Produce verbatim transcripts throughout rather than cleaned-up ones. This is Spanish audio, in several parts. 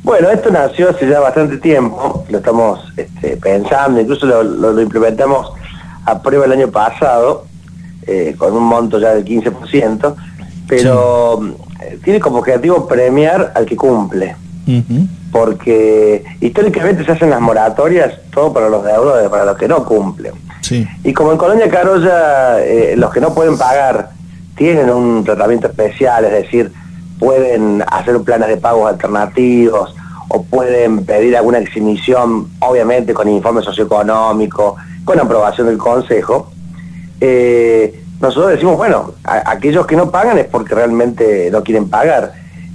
Bueno, esto nació hace ya bastante tiempo, lo estamos este, pensando, incluso lo, lo, lo implementamos a prueba el año pasado, eh, con un monto ya del quince por ciento, pero sí. tiene como objetivo premiar al que cumple, uh-huh. porque históricamente se hacen las moratorias todo para los deudores, para los que no cumplen. Sí. Y como en Colonia Carolla eh, los que no pueden pagar tienen un tratamiento especial, es decir, pueden hacer planes de pagos alternativos o pueden pedir alguna exhibición, obviamente con informe socioeconómico, con aprobación del Consejo. Eh, nosotros decimos, bueno, a, aquellos que no pagan es porque realmente no quieren pagar.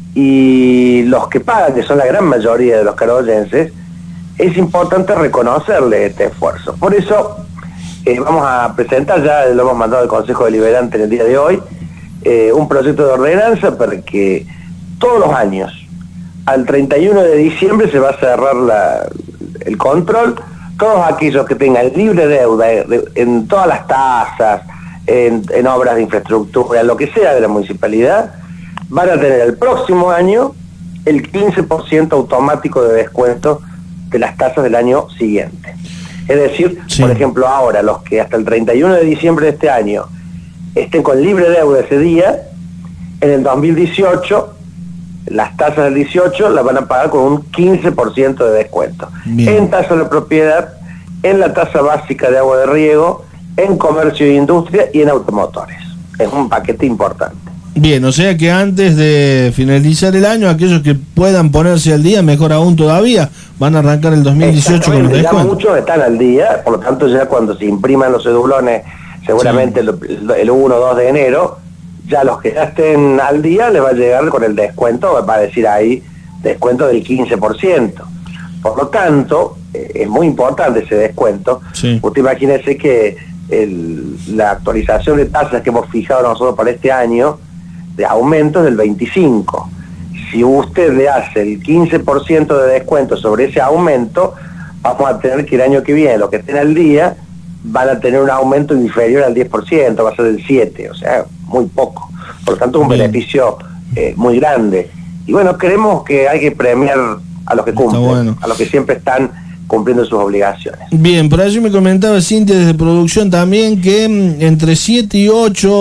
Y los que pagan, que son la gran mayoría de los carollenses, es importante reconocerles este esfuerzo. Por eso eh, vamos a presentar, ya lo hemos mandado al Consejo Deliberante en el día de hoy, Eh, un proyecto de ordenanza para que todos los años, al treinta y uno de diciembre, se va a cerrar la, el control. Todos aquellos que tengan libre deuda de, en todas las tasas, en, en obras de infraestructura, lo que sea de la municipalidad, van a tener el próximo año el quince por ciento automático de descuento de las tasas del año siguiente. Es decir, sí. por ejemplo, ahora los que hasta el treinta y uno de diciembre de este año estén con libre deuda ese día, en el dos mil dieciocho, las tasas del dieciocho las van a pagar con un quince por ciento de descuento. Bien. En tasa de propiedad, en la tasa básica de agua de riego, en comercio e industria y en automotores. Es un paquete importante. Bien, o sea que antes de finalizar el año, aquellos que puedan ponerse al día, mejor aún todavía, van a arrancar el dos mil dieciocho con los descuentos. Ya muchos están al día, por lo tanto ya cuando se impriman los cedulones, seguramente sí. el, el uno o dos de enero, ya los que ya estén al día les va a llegar con el descuento, va a decir ahí, descuento del quince por ciento. Por lo tanto, eh, es muy importante ese descuento. Sí. Usted imagínese que el, la actualización de tasas que hemos fijado nosotros para este año, de aumento es del veinticinco. Si usted le hace el quince por ciento de descuento sobre ese aumento, vamos a tener que el año que viene, los que estén al día, van a tener un aumento inferior al diez por ciento, va a ser del siete por ciento, o sea, muy poco. Por lo tanto, un Bien. beneficio eh, muy grande. Y bueno, creemos que hay que premiar a los que cumplen, bueno. a los que siempre están cumpliendo sus obligaciones. Bien, por allí me comentaba Cintia desde producción también que entre siete y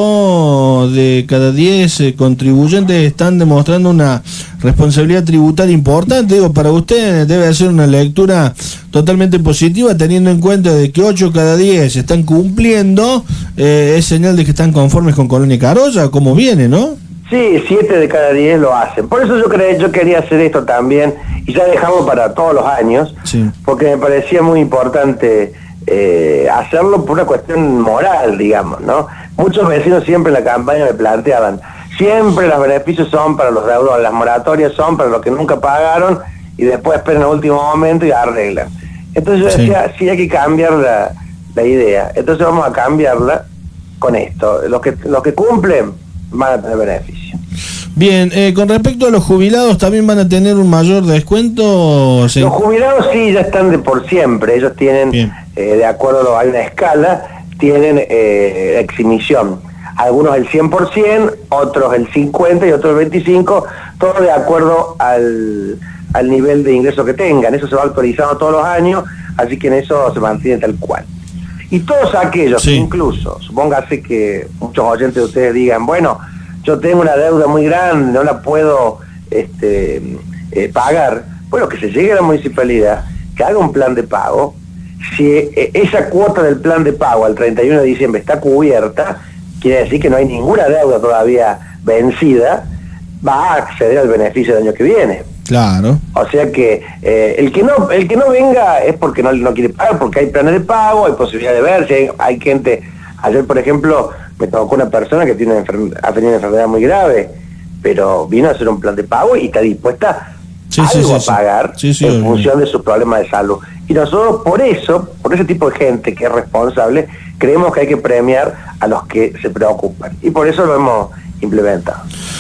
ocho de cada diez eh, contribuyentes están demostrando una responsabilidad tributaria importante. Digo, para usted debe hacer una lectura totalmente positiva, teniendo en cuenta de que ocho cada diez están cumpliendo, eh, es señal de que están conformes con Colonia Carolla, como viene, ¿no? Sí, siete de cada diez lo hacen. Por eso yo, creí, yo quería hacer esto también, y ya dejamos para todos los años, sí. porque me parecía muy importante eh, hacerlo por una cuestión moral, digamos, ¿no? Muchos vecinos siempre en la campaña me planteaban, siempre los beneficios son para los deudores, las moratorias son para los que nunca pagaron, y después esperan al último momento y arreglan. Entonces yo decía, sí, sí hay que cambiar la, la idea. Entonces vamos a cambiarla con esto. Los que, los que cumplen van a tener beneficio. Bien, eh, con respecto a los jubilados, ¿también van a tener un mayor descuento? ¿Sí? Los jubilados sí, ya están de por siempre. Ellos tienen, eh, de acuerdo a una escala, tienen eh, exhibición. Algunos el cien por ciento, otros el cincuenta por ciento y otros el veinticinco por ciento, todo de acuerdo al, al nivel de ingreso que tengan. Eso se va actualizando todos los años, así que en eso se mantiene tal cual. Y todos aquellos, sí. incluso, supóngase que muchos oyentes de ustedes digan, bueno, yo tengo una deuda muy grande, no la puedo este, eh, pagar, bueno, que se llegue a la municipalidad, que haga un plan de pago. Si eh, esa cuota del plan de pago al treinta y uno de diciembre está cubierta, quiere decir que no hay ninguna deuda todavía vencida, va a acceder al beneficio del año que viene. Claro. O sea que eh, el que no el que no venga es porque no, no quiere pagar, porque hay planes de pago, hay posibilidad de ver, si hay, hay gente. Ayer, por ejemplo, me tocó una persona que tiene una enfer- ha tenido una enfermedad muy grave, pero vino a hacer un plan de pago y está dispuesta sí, algo sí, sí, a pagar sí. Sí, sí, en función bien. de su problema de salud. Y nosotros por eso, por ese tipo de gente que es responsable, creemos que hay que premiar a los que se preocupan. Y por eso lo hemos implementado.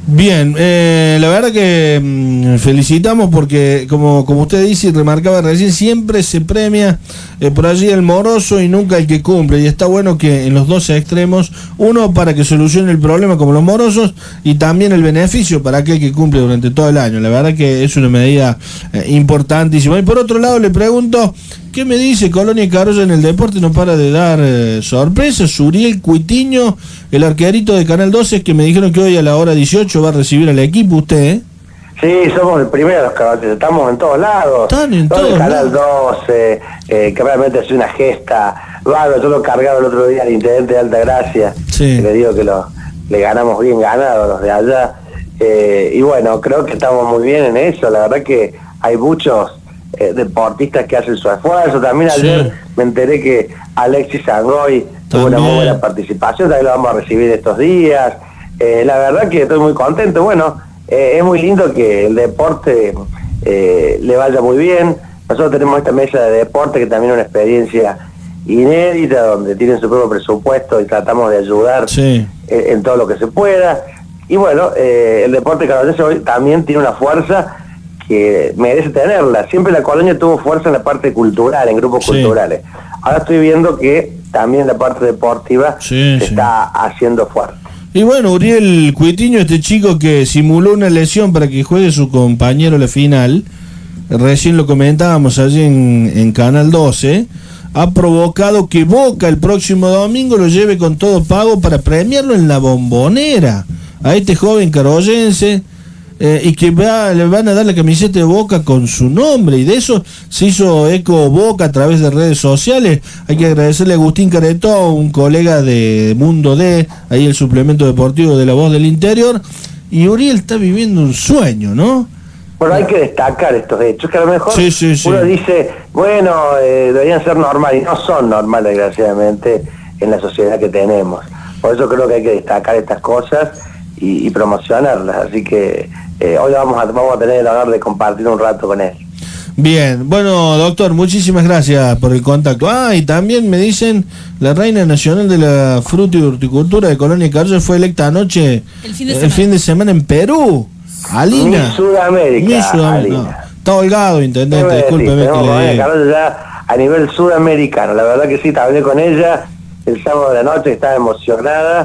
Bien, eh, la verdad que mmm, felicitamos porque, como, como usted dice y remarcaba recién, siempre se premia eh, por allí el moroso y nunca el que cumple. Y está bueno que en los dos extremos, uno para que solucione el problema como los morosos y también el beneficio para aquel que cumple durante todo el año. La verdad que es una medida eh, importantísima. Y por otro lado le pregunto, ¿qué me dice Colonia Carolla en el deporte? No para de dar eh, sorpresas. Uriel Cuitiño, el arquerito de Canal doce, que me dijeron que hoy a la hora dieciocho va a recibir al equipo. ¿Usted, eh? Sí, somos el primero de los caballos, estamos en todos lados. Están en todos lados. Canal doce, eh, que realmente es una gesta. Bueno, yo lo cargaba el otro día al intendente de Altagracia, sí. Que le digo que lo, le ganamos bien ganado los de allá. Eh, y bueno, creo que estamos muy bien en eso. La verdad que hay muchos eh, deportistas que hacen su esfuerzo. También ayer sí. me enteré que Alexis Sangoy tuvo una muy buena participación, también lo vamos a recibir estos días. Eh, la verdad que estoy muy contento. Bueno, eh, es muy lindo que el deporte eh, le vaya muy bien. Nosotros tenemos esta mesa de deporte que también es una experiencia inédita, donde tienen su propio presupuesto y tratamos de ayudar sí. en, en todo lo que se pueda. Y bueno, eh, el deporte carollense hoy también tiene una fuerza que merece tenerla. Siempre la colonia tuvo fuerza en la parte cultural, en grupos sí. culturales. Ahora estoy viendo que también la parte deportiva sí, se sí. está haciendo fuerte. Y bueno, Uriel Cuitiño, este chico que simuló una lesión para que juegue su compañero la final, recién lo comentábamos allí en, en Canal doce, ha provocado que Boca el próximo domingo lo lleve con todo pago para premiarlo en la Bombonera a este joven carollense, eh, y que va, le van a dar la camiseta de Boca con su nombre, y de eso se hizo eco Boca a través de redes sociales. Hay que agradecerle a Agustín Caretó, un colega de Mundo D, ahí el suplemento deportivo de La Voz del Interior, y Uriel está viviendo un sueño, ¿no? Bueno, hay que destacar estos hechos, que a lo mejor sí, sí, sí. uno dice, bueno, eh, deberían ser normales, y no son normales, desgraciadamente, en la sociedad que tenemos. Por eso creo que hay que destacar estas cosas y, y promocionarlas, así que eh, hoy vamos a, vamos a tener el honor de compartir un rato con él. Bien, bueno, doctor, muchísimas gracias por el contacto. Ah, y también me dicen, la reina nacional de la fruta y horticultura de Colonia Carolla fue electa anoche, el fin de semana, el fin de semana en Perú. Alina. Miss Sudamérica. Miss Sudamérica. No, está holgado, intendente, discúlpeme. Que le... ya a nivel sudamericano, la verdad que sí, hablé con ella el sábado de la noche, estaba emocionada,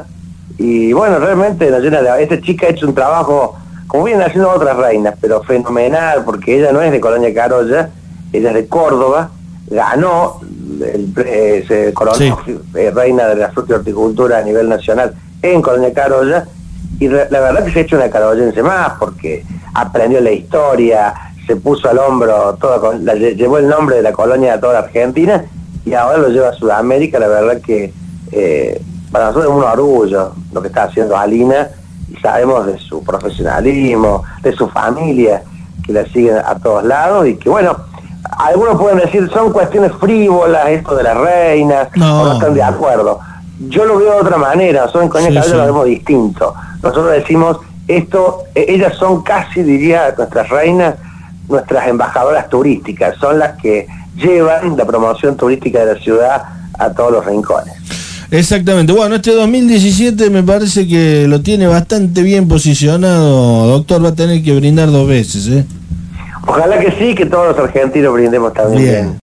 y bueno, realmente nos llena de... Esta chica ha hecho un trabajo, como vienen haciendo otras reinas, pero fenomenal, porque ella no es de Colonia Carolla, ella es de Córdoba, ganó, el, eh, se coronó sí. eh, reina de la fruta y horticultura a nivel nacional en Colonia Carolla, y re, la verdad que se ha hecho una carollense más, porque aprendió la historia, se puso al hombro, toda, la, llevó el nombre de la colonia a toda la Argentina, y ahora lo lleva a Sudamérica. La verdad que eh, para nosotros es un orgullo lo que está haciendo Alina, y sabemos de su profesionalismo, de su familia, que la siguen a todos lados, y que bueno, algunos pueden decir, son cuestiones frívolas, esto de las reinas, no, o no están de acuerdo. Yo lo veo de otra manera, nosotros en Colonia Carolla sí, sí. lo vemos distinto. Nosotros decimos, esto, ellas son casi, diría, nuestras reinas, nuestras embajadoras turísticas, son las que llevan la promoción turística de la ciudad a todos los rincones. Exactamente. Bueno, este dos mil diecisiete me parece que lo tiene bastante bien posicionado, doctor. Va a tener que brindar dos veces, ¿eh? Ojalá que sí, que todos los argentinos brindemos también bien. bien.